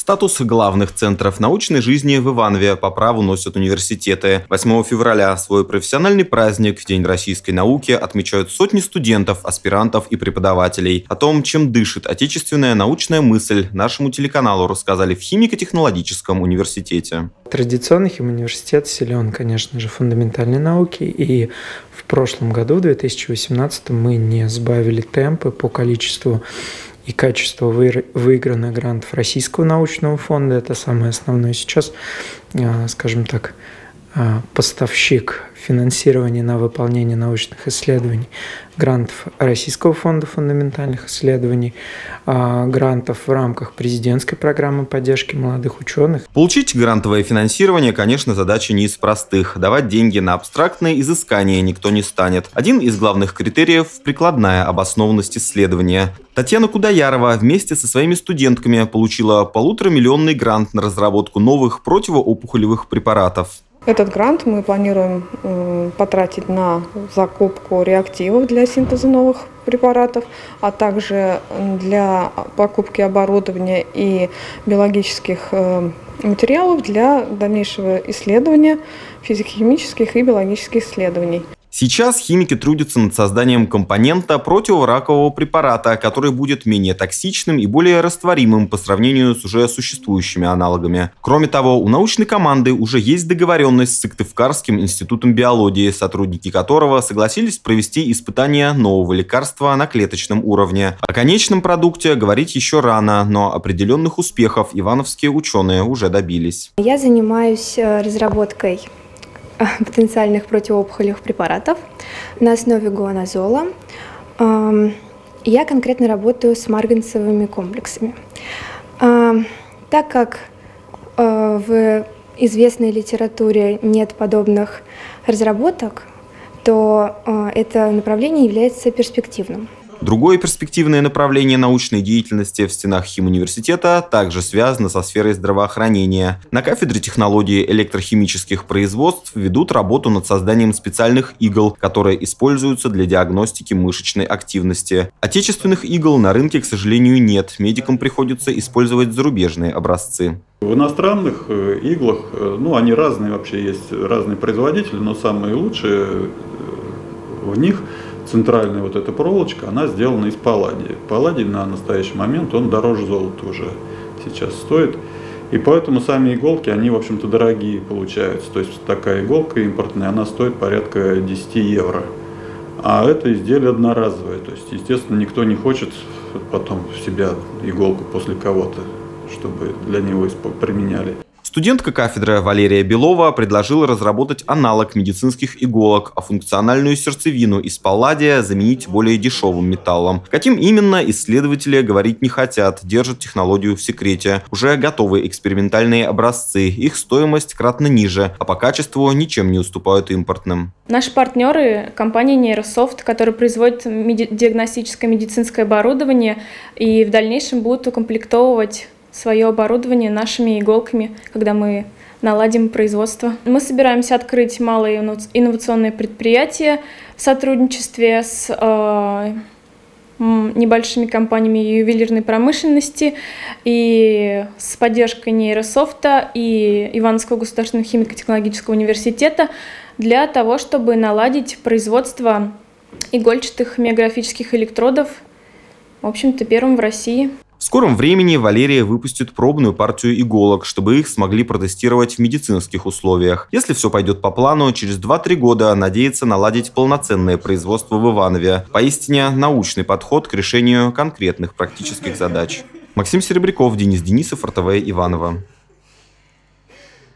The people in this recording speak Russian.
Статус главных центров научной жизни в Иванове по праву носят университеты. 8 февраля свой профессиональный праздник, День российской науки, отмечают сотни студентов, аспирантов и преподавателей. О том, чем дышит отечественная научная мысль, нашему телеканалу рассказали в Химико-технологическом университете. Традиционный химуниверситет силен, конечно же, фундаментальной науки. И в прошлом году, в 2018, мы не сбавили темпы по количеству и качество выигранных грантов Российского научного фонда. Это самое основное сейчас, скажем так, поставщик финансирования на выполнение научных исследований, грантов Российского фонда фундаментальных исследований, грантов в рамках президентской программы поддержки молодых ученых. Получить грантовое финансирование, конечно, задача не из простых. Давать деньги на абстрактные изыскания никто не станет. Один из главных критериев – прикладная обоснованность исследования. Татьяна Кудаярова вместе со своими студентками получила 1,5-миллионный грант на разработку новых противоопухолевых препаратов. Этот грант мы планируем потратить на закупку реактивов для синтеза новых препаратов, а также для покупки оборудования и биологических материалов для дальнейшего исследования физико-химических и биологических исследований. Сейчас химики трудятся над созданием компонента противоракового препарата, который будет менее токсичным и более растворимым по сравнению с уже существующими аналогами. Кроме того, у научной команды уже есть договоренность с Сыктывкарским институтом биологии, сотрудники которого согласились провести испытания нового лекарства на клеточном уровне. О конечном продукте говорить еще рано, но определенных успехов ивановские ученые уже добились. Я занимаюсь разработкой потенциальных противоопухолевых препаратов на основе гуанозола. Я конкретно работаю с марганцевыми комплексами. Так как в известной литературе нет подобных разработок, то это направление является перспективным. Другое перспективное направление научной деятельности в стенах химуниверситета также связано со сферой здравоохранения. На кафедре технологии электрохимических производств ведут работу над созданием специальных игл, которые используются для диагностики мышечной активности. Отечественных игл на рынке, к сожалению, нет. Медикам приходится использовать зарубежные образцы. В иностранных иглах, они разные вообще, есть разные производители, но самые лучшие в них центральная вот эта проволочка, она сделана из палладия. Палладий на настоящий момент, он дороже золота уже сейчас стоит. И поэтому сами иголки, они, в общем-то, дорогие получаются. То есть такая иголка импортная, она стоит порядка 10 евро. А это изделие одноразовое. То есть, естественно, никто не хочет потом в себя иголку после кого-то, чтобы для него применяли. Студентка кафедры Валерия Белова предложила разработать аналог медицинских иголок, а функциональную сердцевину из палладия заменить более дешевым металлом. Каким именно, исследователи говорить не хотят, держат технологию в секрете. Уже готовы экспериментальные образцы, их стоимость кратно ниже, а по качеству ничем не уступают импортным. Наши партнеры – компания Нейрософт, которая производит диагностическое медицинское оборудование и в дальнейшем будут укомплектовывать свое оборудование нашими иголками, когда мы наладим производство. Мы собираемся открыть малые инновационные предприятия в сотрудничестве с небольшими компаниями ювелирной промышленности и с поддержкой Нейрософта и Ивановского государственного химико-технологического университета для того, чтобы наладить производство игольчатых миографических электродов, в общем-то, первым в России. В скором времени Валерия выпустит пробную партию иголок, чтобы их смогли протестировать в медицинских условиях. Если все пойдет по плану, через 2-3 года надеется наладить полноценное производство в Иванове. Поистине научный подход к решению конкретных практических задач. Максим Серебряков, Денис Денисов, РТВ Иваново.